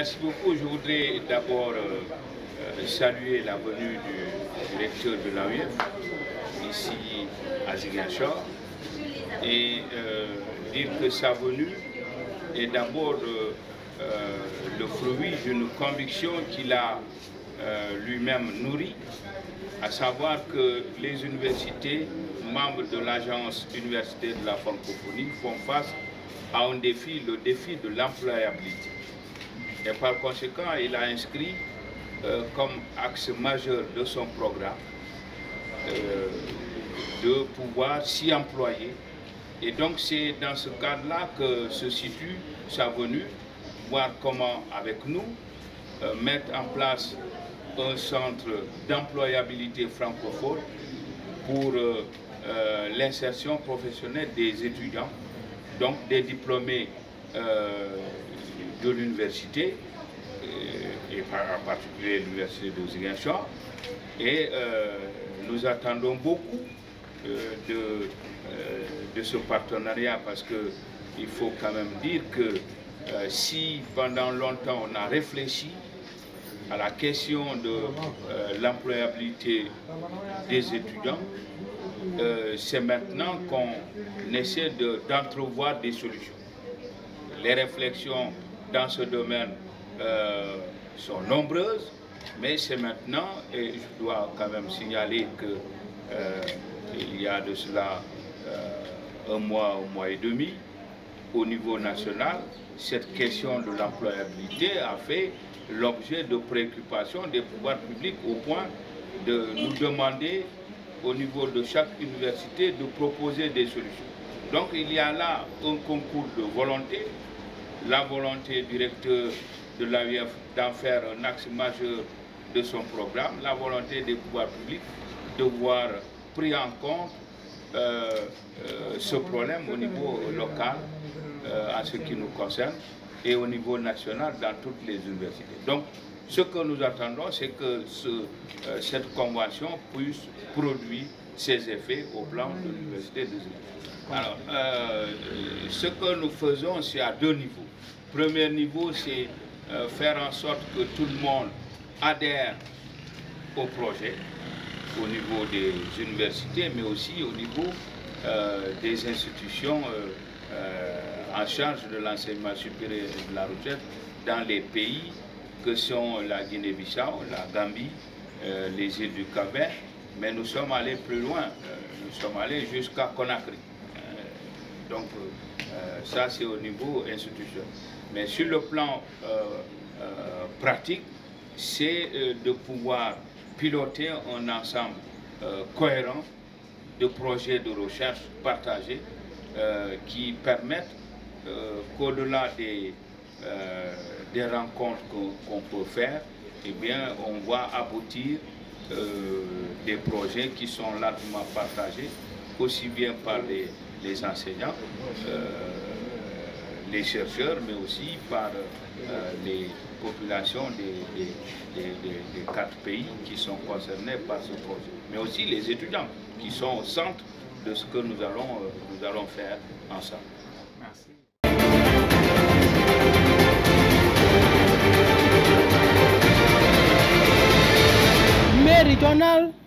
Merci beaucoup. Je voudrais d'abord saluer la venue du directeur de l'AUF ici à Ziguinchor et dire que sa venue est d'abord le fruit d'une conviction qu'il a lui-même nourrie, à savoir que les universités, membres de l'Agence universitaire de la francophonie, font face à un défi, le défi de l'employabilité. Et par conséquent, il a inscrit comme axe majeur de son programme de pouvoir s'y employer. Et donc c'est dans ce cadre-là que se situe sa venue, voir comment avec nous mettre en place un centre d'employabilité francophone pour l'insertion professionnelle des étudiants, donc des diplômés de l'université, et en particulier l'université de Ziguinchor. Et nous attendons beaucoup de ce partenariat, parce qu'il faut quand même dire que si pendant longtemps on a réfléchi à la question de l'employabilité des étudiants, c'est maintenant qu'on essaie d'entrevoir des solutions. Les réflexions dans ce domaine sont nombreuses, mais c'est maintenant, et je dois quand même signaler qu'il y a de cela un mois et demi, au niveau national, cette question de l'employabilité a fait l'objet de préoccupations des pouvoirs publics au point de nous demander au niveau de chaque université de proposer des solutions. Donc il y a là un concours de volonté, la volonté du directeur de l'AUF d'en faire un axe majeur de son programme, la volonté des pouvoirs publics de voir pris en compte ce problème au niveau local en ce qui nous concerne et au niveau national dans toutes les universités. Donc ce que nous attendons, c'est que cette convention puisse produire ses effets au plan de l'université de Ziguinchor. Alors, ce que nous faisons, c'est à deux niveaux. Premier niveau, c'est faire en sorte que tout le monde adhère au projet, au niveau des universités, mais aussi au niveau des institutions en charge de l'enseignement supérieur et de la recherche dans les pays que sont la Guinée-Bissau, la Gambie, les îles du Cap-Vert, mais nous sommes allés plus loin, nous sommes allés jusqu'à Conakry. Donc ça c'est au niveau institutionnel. Mais sur le plan pratique, c'est de pouvoir piloter un ensemble cohérent de projets de recherche partagés qui permettent qu'au-delà des rencontres qu'on peut faire, eh bien, on va aboutir des projets qui sont largement partagés, aussi bien par les enseignants, les chercheurs, mais aussi par les populations des 4 pays qui sont concernés par ce projet, mais aussi les étudiants qui sont au centre de ce que nous allons faire ensemble. Merci. Regional